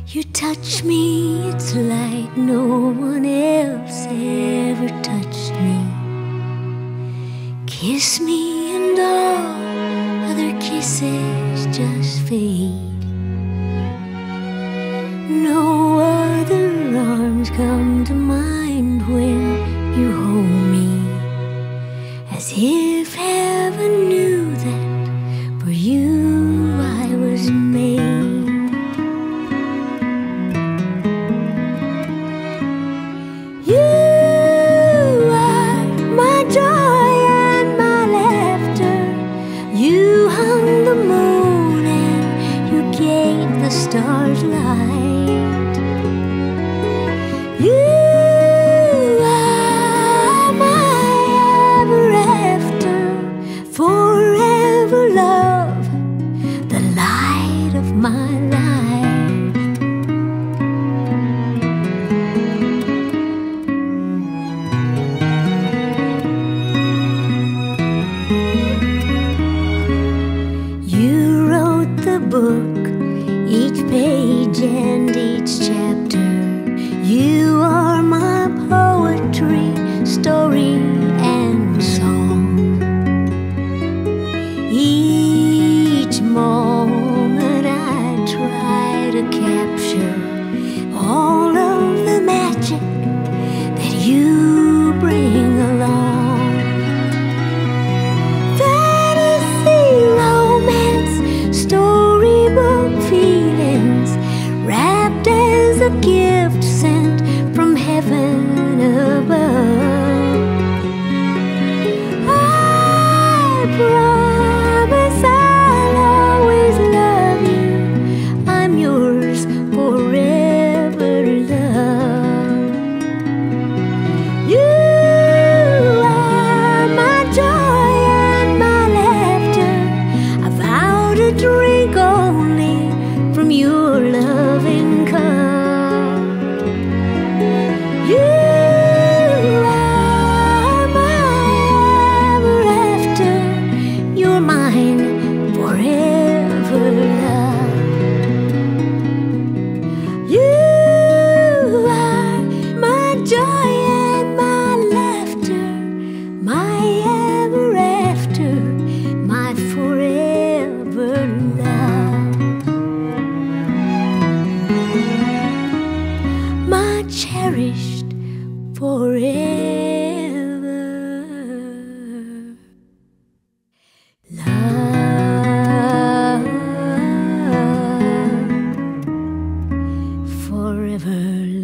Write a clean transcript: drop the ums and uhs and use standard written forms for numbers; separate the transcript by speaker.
Speaker 1: You touch me, it's like no one else ever touched me. Kiss me and all other kisses just fade. No other arms come to mind when you hold me, as if heaven knew that for you I was made. Stars light. You are my ever after, forever love, the light of my life. You wrote the book, each page and each chapter. You are my poetry, story and song. Each moment I try to capture all of the magic that you bring along. Fantasy, romance, storybook feelings, wrapped as a gift sent from heaven above. I promise I'll always love you. I'm yours forever, love. You are my joy and my laughter. I vow to drink only from your loving cup. You are my ever after. You're mine forever, love. You are my joy and my laughter, my ever after, my forever love. My cherished forever love, forever love.